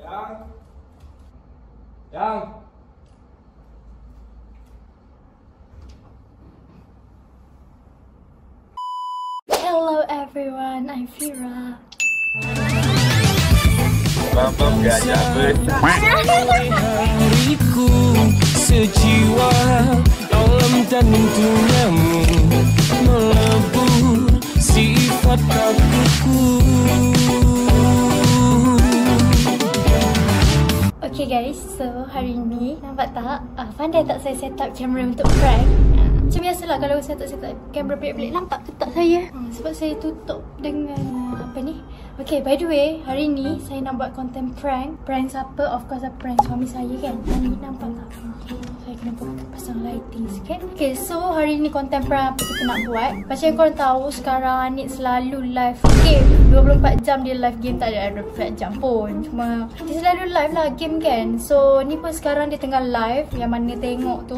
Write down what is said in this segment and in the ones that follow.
Yang. Hello everyone, I'm Fira. Bambam gajah besar. Hariku sejiwa dalam jantungmu melebur sifat kakuku. Okay guys, so hari ni nampak tak? Pandai tak saya set up kamera untuk prank? Macam biasalah kalau saya tak set up kamera pelik-pelik, nampak ke tak saya? Sebab saya tutup dengan apa ni? Okay, by the way, hari ni saya nak buat konten prank. Prank siapa? Of course prank suami saya kan. Ni nampak tak? Saya kena pasang lighting sikit. Okay, so hari ni konten prank apa kita nak buat? Macam yang korang tahu, sekarang Anik selalu live game 24 jam dia live game, tak ada 24 jam pun. Cuma dia selalu live lah game kan. So ni pun sekarang dia tengah live. Yang mana tengok tu.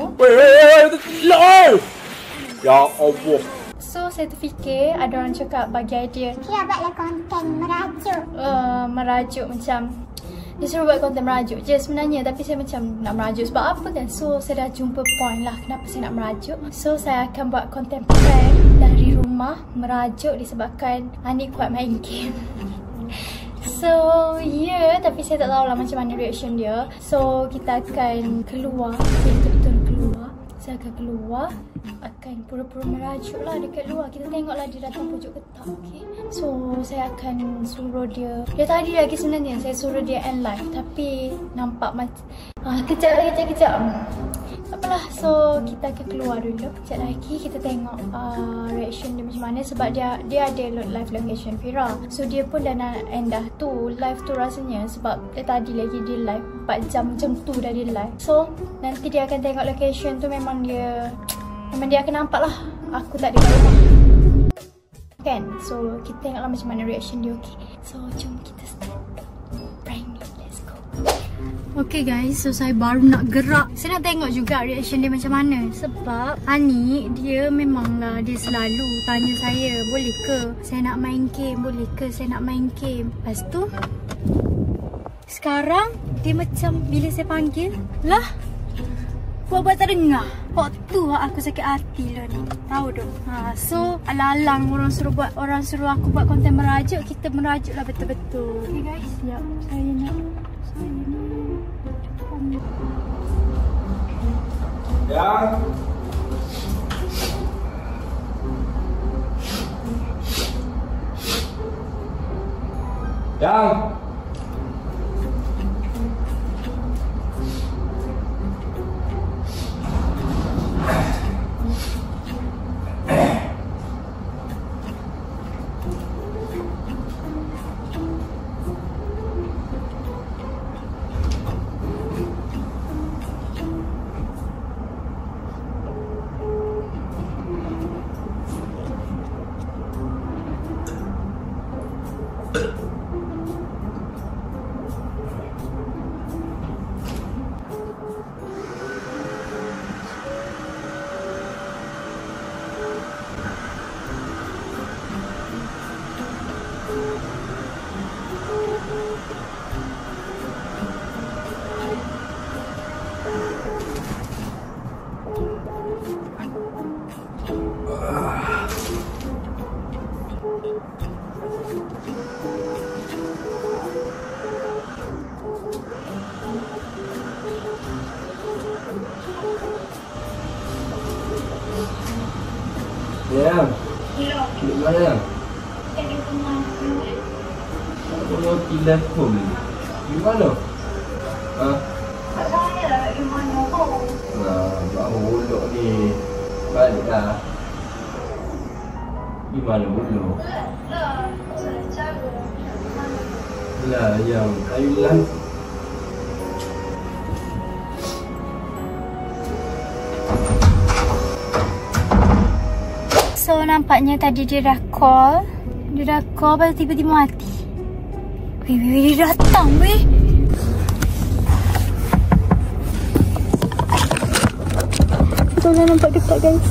Ya Allah. So saya terfikir ada orang cakap bagi idea Dia buatlah konten merajuk. Merajuk macam dia suruh buat konten merajuk je sebenarnya. Tapi saya macam nak merajuk sebab apa kan. So saya dah jumpa point lah kenapa saya nak merajuk. So saya akan buat konten prank dari rumah merajuk disebabkan Anik kuat main game. So yeah, tapi saya tak tahulah macam mana reaction dia. So kita akan keluar, betul-betul keluar. Saya akan keluar, akan pura-pura merajuk lah dekat luar. Kita tengoklah dia datang pojok ke tak, okay? So saya akan suruh dia. Dia tadi lagi sebenarnya saya suruh dia end live, tapi nampak macam kejap. Tak apalah, so kita akan keluar dulu. Kejap lagi kita tengok reaction dia macam mana. Sebab dia ada load live location Fira. So dia pun dah nak end dah tu live tu rasanya. Sebab dia tadi lagi dia live 4 jam macam tu dah dia live. So nanti dia akan tengok location tu. Memang dia akan nampak lah aku tak ada kat rumah kan. So kita tengoklah macam mana reaction dia, okay? So jom kita start prank ni, let's go. Okay guys, so saya baru nak gerak. Saya nak tengok juga reaction dia macam mana. Sebab Anik dia memanglah dia selalu tanya saya, boleh ke saya nak main game, boleh ke saya nak main game. Lepas tu sekarang dia macam bila saya panggil lah buat tak dengar. Waktu aku sakit hati lah ni. Tahu tu. So alang-alang orang suruh aku buat konten merajuk, kita merajuk lah betul-betul. Okay guys, sekejap. Saya nak Yang. Yang. Di mana yang? di rumah. Aku roti telefon. Di mana? Tak saya di mana tu. Baru uluk ni. Balik dah. Di mana uluk? Lah, yang Thailand. So nampaknya tadi dia dah call. Lepas tiba-tiba mati. Weh, dia datang weh. Betul dah nampak dekat guys.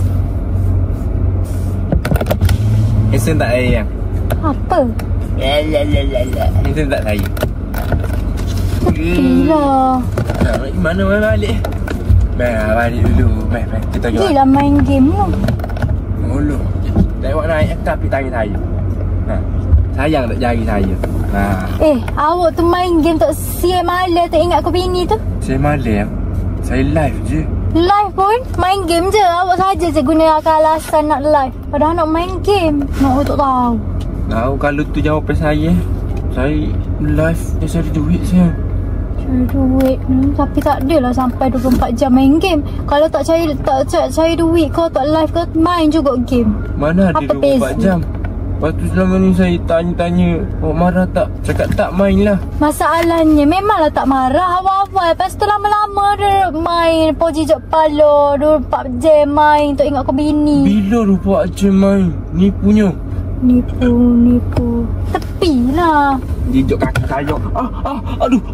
Handsome tak saya yang? Apa? Handsome tak saya? Tepilah. Mana balik? Balik dulu. Kita pergi. Gila main game tu. Dulu. Tengok naik tapi tangan saya. Sayang tak jari saya. Awak tu main game tak siap malam tak ingat kau bini tu? Saya malam. Saya live je. Live pun main game je. Awak saja je guna alasan nak live. Padahal nak main game. Nak tak tahu. Tahu kalau tu jawapan saya. Saya live dia cari duit saya. Cari duit tapi tak adalah sampai 24 jam main game. Kalau tak cari duit kau tak live kau main juga game. Mana ada 24 jam? Lepas tu selama ni saya tanya-tanya, awak marah tak? Cakap tak, main lah. Masalahnya memanglah tak marah awal-awal. Lepas tu lama-lama dia main poji jok palo 24 jam main tak ingat kau bini. Bila 24 jam main? Nipunya. Nipu. Tepilah. Jijok kaki saya. Aduh.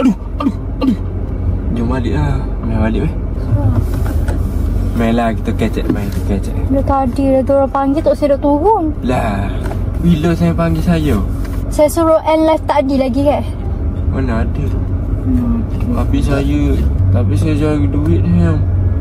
Jom balik lah. Main balik weh. Main lah kita kecek. Dia tadi dah tu orang panggil tak saya dah turun. Lah. Bila saya panggil saya? Saya suruh end live tadi lagi kan? Mana ada. Tapi saya cari duit ni.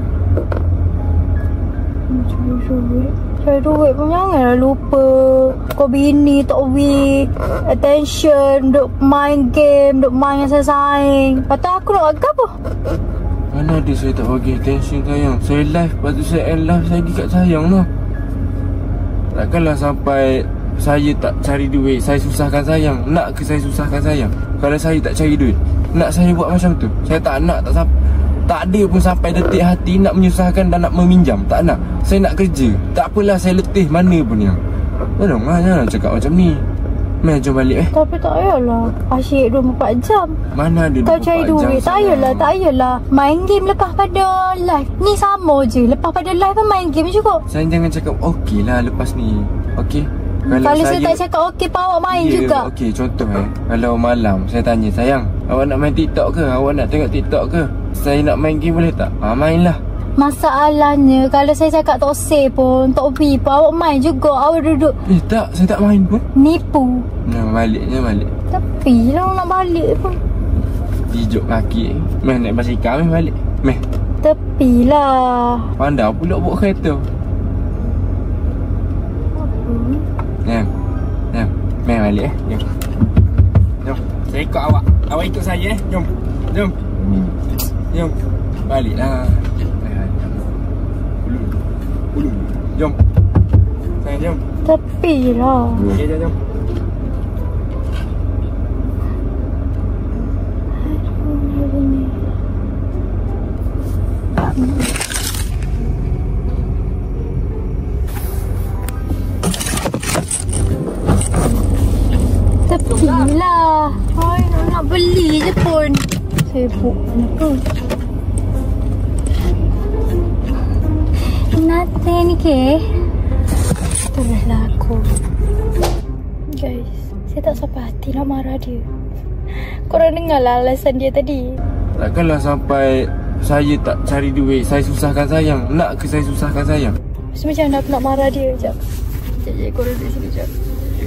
Cari duit pun janganlah lupa. Kau bini tak weak, attention, duk main game, duk main yang saya saing. Lepas tu aku nak agak apa? Mana ada saya tak bagi attention sayang. Saya live, lepas tu saya end live, saya dekat sayang lah. Takkanlah sampai saya tak cari duit, saya susahkan sayang. Nak ke saya susahkan sayang? Kalau saya tak cari duit, nak saya buat macam tu? Saya tak nak, tak ada pun sampai detik hati nak menyusahkan dan nak meminjam. Tak nak. Saya nak kerja. Tak apalah saya letih mana pun yang. Tolonglah jangan cakap macam ni. Jom balik Tapi tak payahlah asyik 24 jam. Mana ada 24 jam. Kau cari duit. Tak payahlah main game lepas pada live. Ni sama je. Lepas pada live pun main game juga. Saya jangan cakap okey lah lepas ni. Okey. Kalau saya tak cakap okey pun awak main juga. Okey contoh kalau malam saya tanya sayang, awak nak main TikTok ke? Awak nak tengok TikTok ke? Saya nak main game boleh tak? Mainlah. Masalahnya kalau saya cakap tak say pun, tak pergi pun awak main juga. Awak duduk. Tak, saya tak main pun. Nipu. Balik. Tapi lah nak balik pun. Jijok kaki. Naik basikal balik. Tepilah. Pandai pula bawa kereta. Main balik Jom. Saya ikut awak. Awak ikut saya Jom. Baliklah. Jom. Sayang jom. Tepilah. Okey jom. Tepilah. Nak beli je pun. Sibuk pun. Nothing ke? Teruslah aku. Guys, saya tak sampai hati nak marah dia. Korang dengarlah alasan dia tadi. Takkanlah sampai saya tak cari duit, saya susahkan sayang. Nak ke saya susahkan sayang? Macam mana aku nak marah dia? Sekejap. Korang duduk sini sekejap.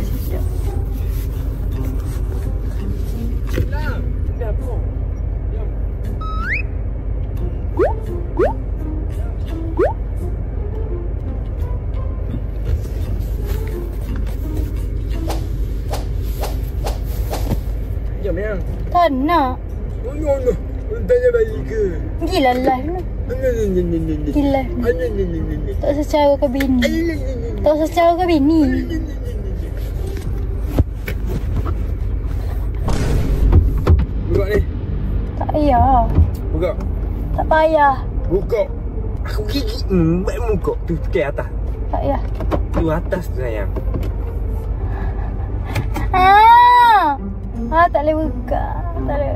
Tak nak. Tanya balik ke? Gila live ni. Gila. Tak secara ke bini. Tak secara ke bini. Buka ni. Tak payah. Buka. Tak payah. Buka. Aku gigit. Baik muka. Tu ke atas. Tak payah. Tu atas tu sayang. Tak boleh buka. Tak boleh.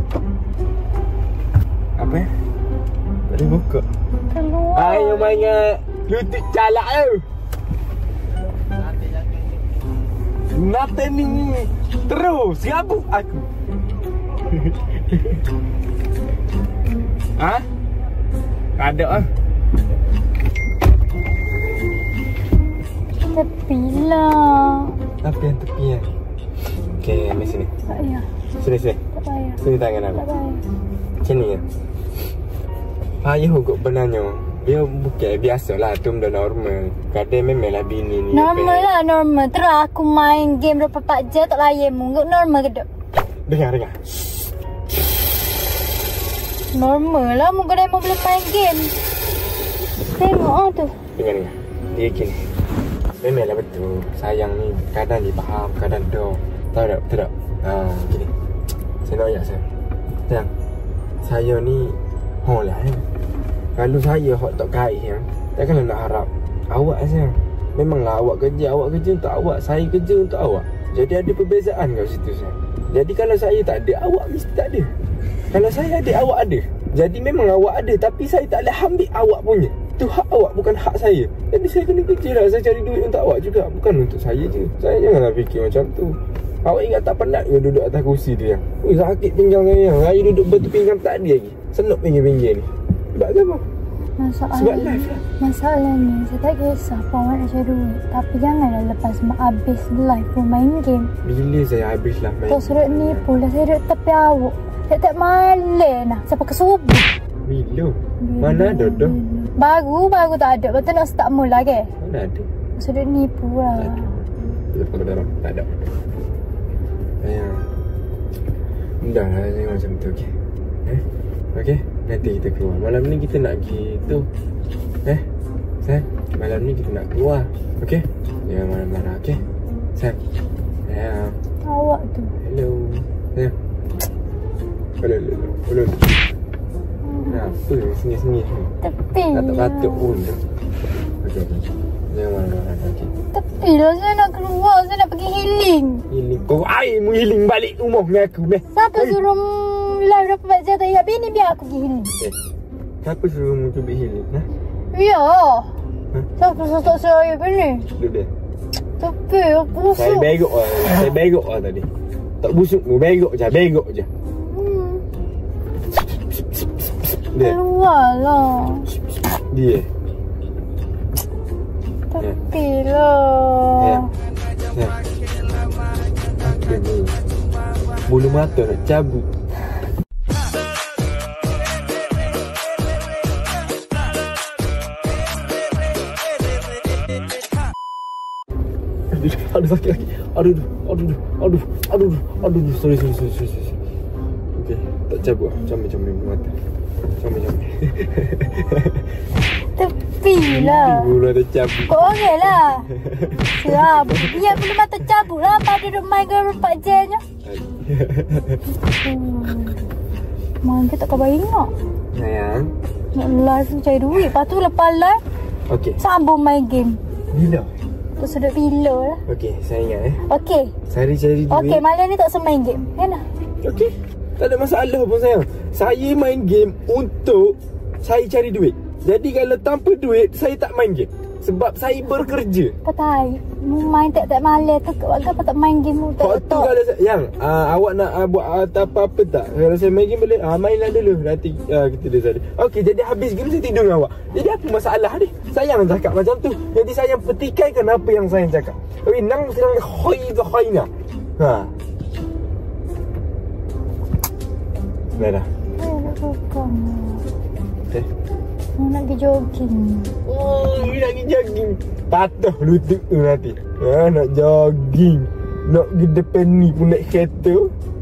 Apa? Tak boleh buka. Keluar. Ayo mainkan lutut calak tu. Nanti ni terus gabuk aku. Ada Tepilah. Tapi yang tepi Okey, ambil sini. Tak payah. Sini. Tak payah. Sini tangan aku. Macam ni ya. Payah kot benarnya. Dia bukan biasalah, tu benda normal. Kadang memanglah bini ni. Normal lah, normal. Terus aku main game 24 jam tak layan mu. Normal ke tak? Dengar. Normal lah, mu kadang mau boleh main game. Tengok tu. Dengar. Dia gini. Memanglah betul. Sayang ni kadang dia faham, kadang tak. Tahu tak? Betul tak? Gini. Saya nak ayat saya. Sayang. Saya ni lah kalau saya hok tak kait ya. Takkanlah nak harap awak sayang. Memanglah awak kerja untuk awak, saya kerja untuk awak. Jadi ada perbezaan kat situ sayang. Jadi kalau saya tak ada, awak mesti tak ada. Kalau saya ada, awak ada. Jadi memang awak ada, tapi saya tak boleh ambil awak punya. Itu hak awak, bukan hak saya. Jadi saya kena kerja lah. Saya cari duit untuk awak juga, bukan untuk saya je. Saya janganlah fikir macam tu. Awak ingat tak penat ke duduk atas kursi tu yang? Sakit pinggang saya. Saya duduk bertepinggang tak ada lagi. Senuk pinggir-pinggir ni. Sebab apa? Sebab live lah. Masalahnya saya tak kisah pun awak nak cari duit. Tapi janganlah lepas habis live pun main game. Bila saya habis lah main? Tak suruh nipu lah. Saya duduk tepi awak. Saya tak malah nak. Sampai ke subuh. Bila? Mana ada dah? Baru tak ada. Betul nak start mula ke? Mana ada? Suruh nipu lah. Tak ada. Dah lah tengok macam tu, okey? Okey? Nanti kita keluar. Malam ni kita nak pergi tu. Sayang, malam ni kita nak keluar. Okey? Jangan marah-marah, okey? Sayang. Awak tu. Hello. Sayang. Hello. Kenapa? Sengih-sengih ni. Tepi Katuk-katuk pun. Okey. Jangan marah-marah, okey? Tepi lah, saya nak keluar. Saya nak pergi healing. Healing? Kau mu healing balik rumah dengan aku, meh? Siapa suruh live dapat jam tak ingat bini biar aku pergi healing? Siapa suruh mu pergi healing? Ya. Siapa tak saya bini? Duduk dia. Tepi, aku busuk. Saya begok lah tadi. Tak busuk mu, begok je. Dia. Keluar lah. Dia. Tepi lah. Apa ni? Bulu mata nak cabut. Aduh sakit lagi. Aduh. Sorry. Okey, tak cabut. Comel mata. Comel. Tepi lah. Bulu ada cabut. Kau okey lah. Siap. Biar bulu mata cabut lah. Pada duduk main ke 24 jamnya. Main ke tak kau ingat. Sayang. Nak live ni cari duit. Lepas tu lepas live. Okey. Sambung main game. Bila? Tu sudut bila lah. Okey, saya ingat Okey. Cari duit. Okey, malam ni tak usah main game. Kan lah. Okey. Tak ada masalah pun sayang. Saya main game untuk saya cari duit. Jadi kalau tanpa duit, saya tak main game. Sebab saya bekerja. Patai. Main tak malam tu. Kenapa tak main game tu? Waktu kalau sayang, awak nak buat apa-apa tak? Kalau saya main game boleh? Mainlah dulu. Nanti kita dah jadi. Okey, jadi habis game saya tidur dengan awak. Jadi apa masalah ni? Sayang cakap macam tu. Jadi sayang petikaikan apa yang sayang cakap. Tapi nang sedang hoi na. Dah. Nak pergi jogging. Nak pergi jogging. Patah lutut tu nanti. Nak jogging. Nak pergi depan ni pun naik kereta.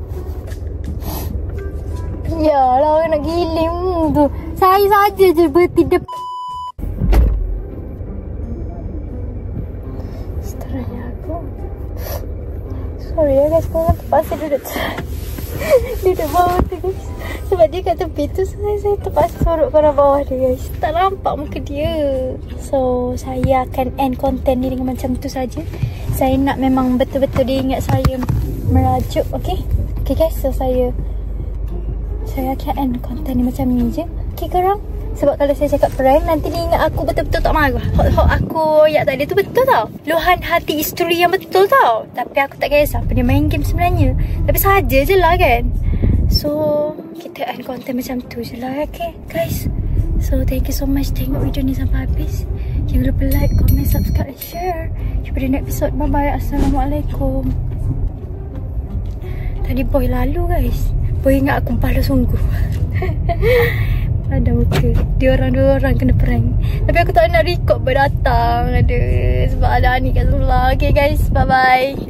Yalah, orang nak giling tu. Saya saja je berhenti depan. Seterusnya aku. Sorry ya guys, korang terpaksa duduk bawah tu guys. Sebab dia kat tepi tu, saya terpaksa sorok korang bawah dia guys. Tak nampak muka dia. So saya akan end konten ni dengan macam tu saja. Saya nak memang betul-betul dia ingat saya merajuk. Okay guys, so saya akan end konten ni macam ni je. Okay korang, sebab kalau saya cakap prank, nanti dia ingat aku betul-betul tak marah. Hot aku ayat tadi tu betul tau. Luahan hati isteri yang betul tau. Tapi aku tak kisah apa dia main game sebenarnya. Tapi saja je lah kan. So kita end konten macam tu je lah. Okay guys, so thank you so much tengok video ni sampai habis. Jangan lupa like, comment, subscribe and share. Jumpa di next episode. Bye bye. Assalamualaikum. Tadi boy lalu guys. Ingat aku pahala sungguh. Ada muka. Dua orang kena prank. Tapi aku tak nak record berdatang. Aduh. Sebab ada Anik kat sebelah. Okay guys. Bye-bye.